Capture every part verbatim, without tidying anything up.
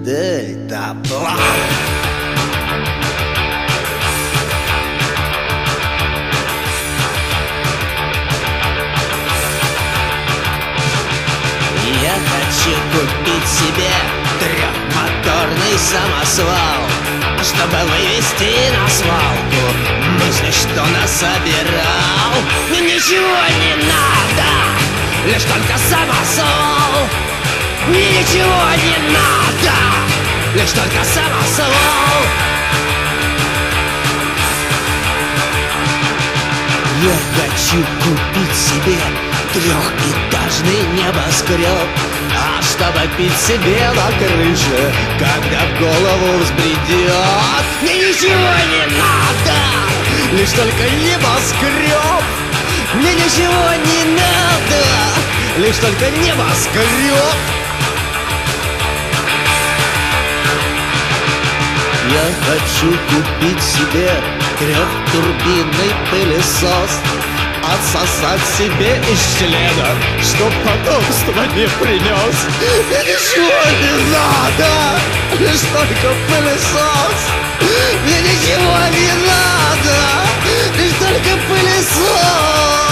Дельтаплан. Я хочу купить себе трехмоторный самосвал, чтобы вывести на свалку мысли, что насобирал. Мне ничего не надо, лишь только самосвал. Мне ничего не надо, лишь только самосвал. Я хочу купить себе трехэтажный небоскреб, а чтобы пить себе на крыше, когда в голову взбредет. Мне ничего не надо, лишь только небоскреб. Мне ничего не надо, лишь только небоскреб. Я хочу купить себе трехтурбинный пылесос, отсосать себе из члена, чтоб потомство не принес. Мне ничего не надо, лишь только пылесос. Мне ничего не надо, лишь только пылесос.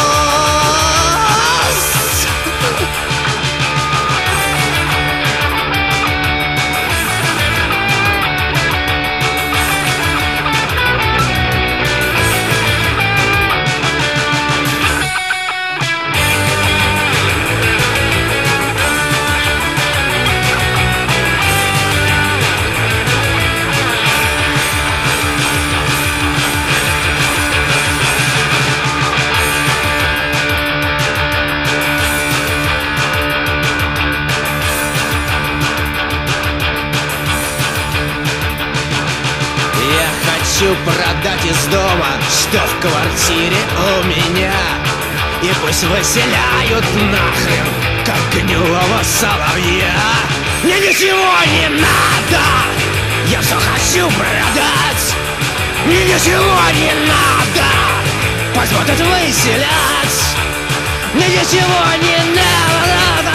Хочу продать из дома, что в квартире у меня, и пусть выселяют нахрен, как гнилого соловья. Мне ничего не надо, я все хочу продать. Мне ничего не надо, пусть будут выселять. Мне ничего не надо,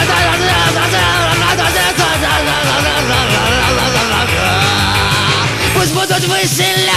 пусть будут выселять.